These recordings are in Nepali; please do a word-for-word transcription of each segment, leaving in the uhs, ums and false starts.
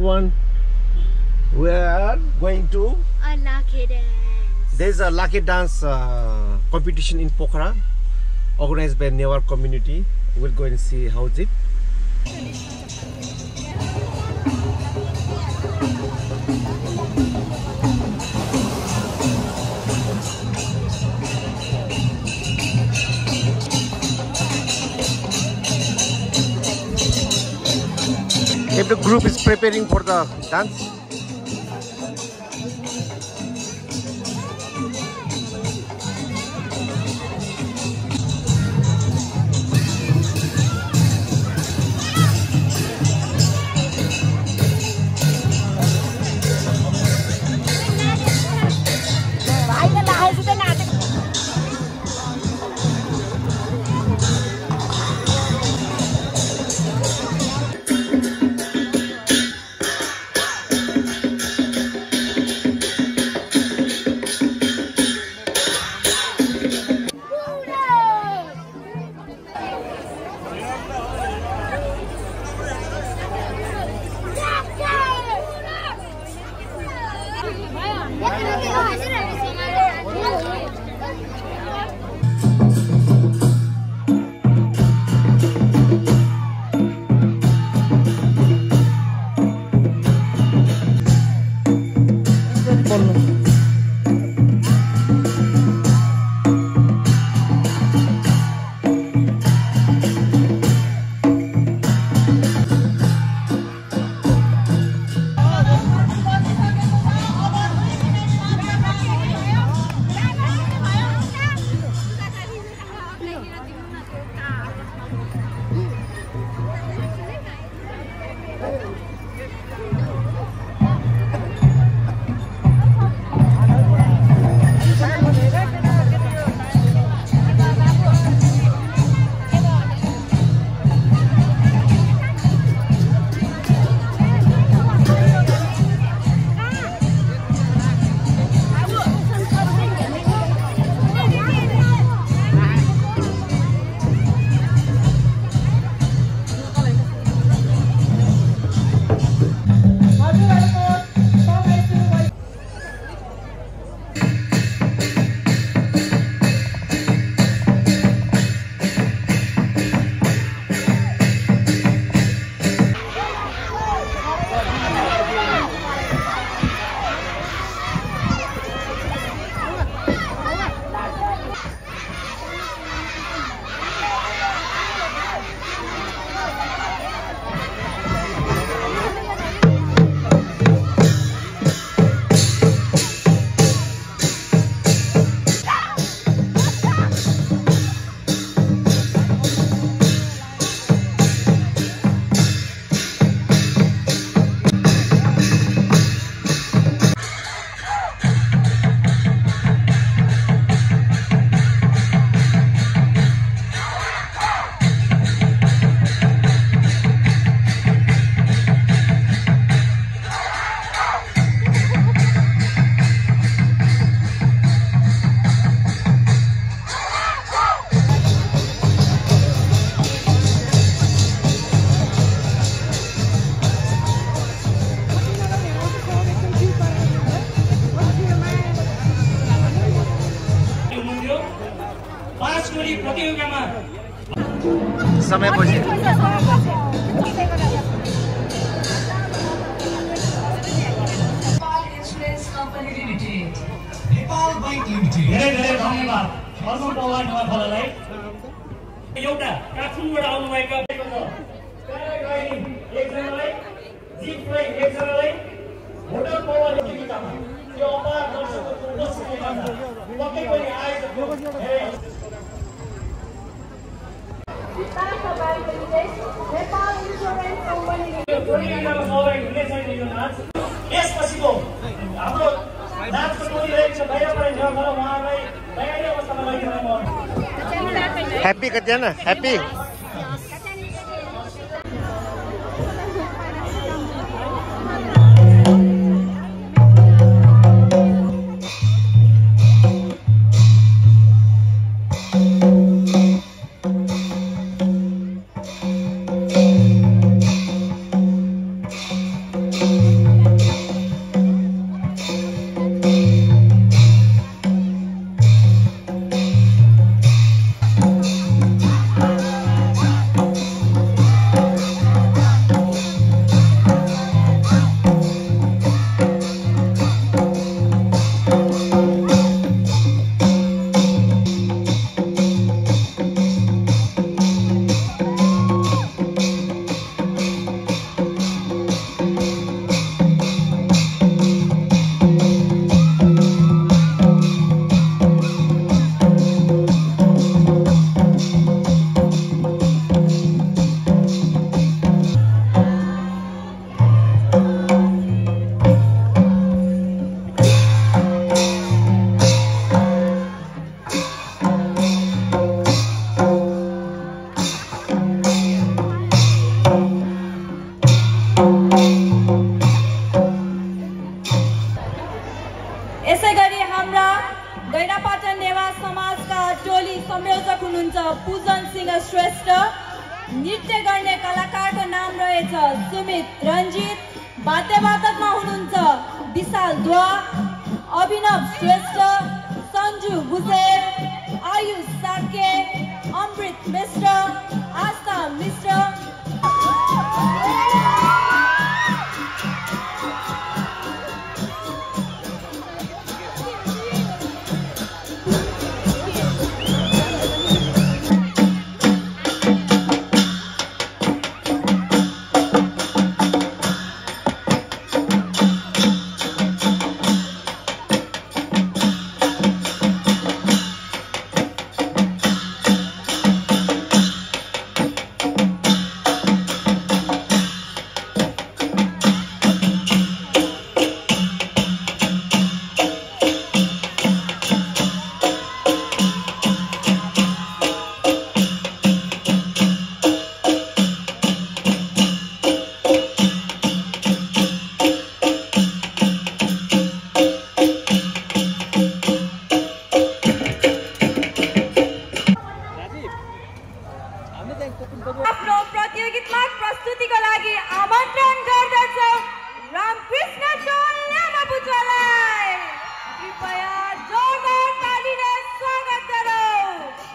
everyone. We are going to a Lakhe dance. There's a Lakhe dance uh, competition in Pokhara, organized by Newari community. We'll go and see how is it. If the group is preparing for the dance. समय पछि नेपाल बैंक लिमिटेड धेरै धेरै धन्यवाद अर्को पौवा नवाफललाई एउटा काठमाडौँबाट आउनु भएका प्याराग्लाइडिङ एकजनालाई जिपलाई एकजनालाई होटल पौवाले टिकटमा त्यो अपार दर्शकको उपस्थितिले गर्दा पक्कै पनि आएको यसपछिको हाम्रो नाचको टोली रहेको छ बाहिर परेर उहाँलाई तयारी अवस्थामा लगिरहेको Happy Katyana, happy. Thank you. यसैगरी हाम्रा गैरापाटन नेवार समाजका टोली संयोजक हुनुहुन्छ पूजन सिंह श्रेष्ठ। नृत्य गर्ने कलाकारको नाम रहेछ सुमित रञ्जित। वाद्यवादकमा हुनुहुन्छ विशाल द्वा, अभिनव श्रेष्ठ, सञ्जु भुजेल, आयुष साके, अमृत मिश्र, आस्था मिश्र। आफ्नो प्रतियोगितात्मक प्रस्तुतिको लागि आमन्त्रण गर्दछु रामकृष्ण टोल ल्यामापुचालाई। कृपया जोरदार तालीले स्वागत गरौँ।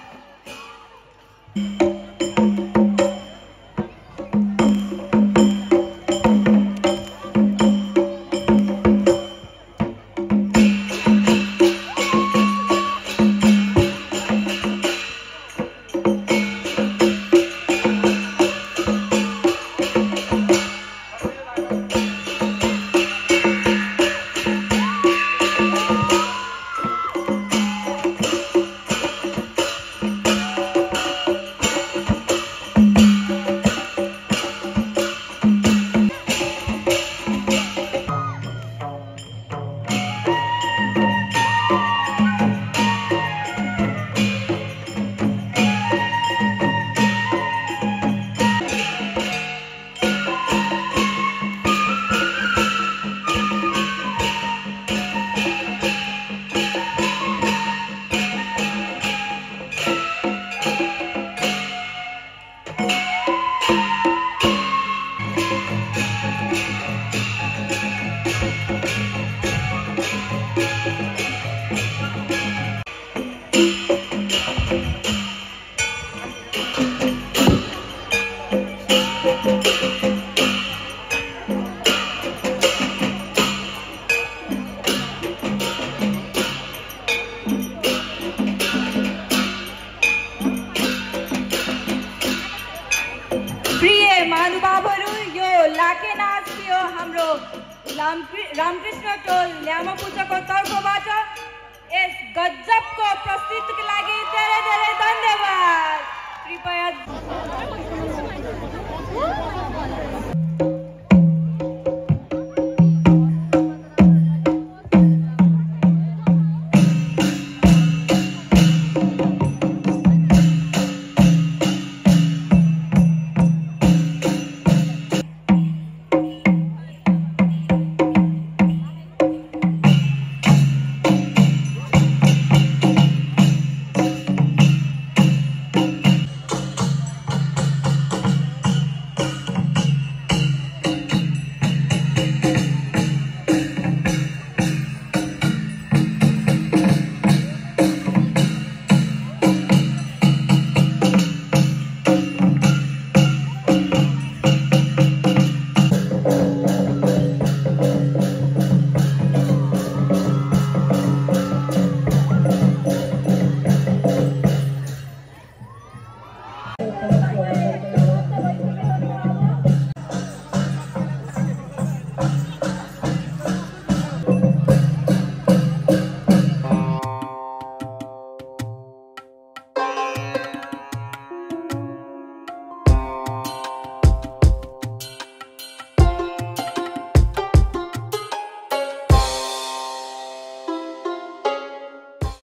रामकृष्ण टोल ल्यामापुचाको तर्फबाट यस गजबको प्रस्तुतिको लागि धेरै धेरै धन्यवाद। कृपया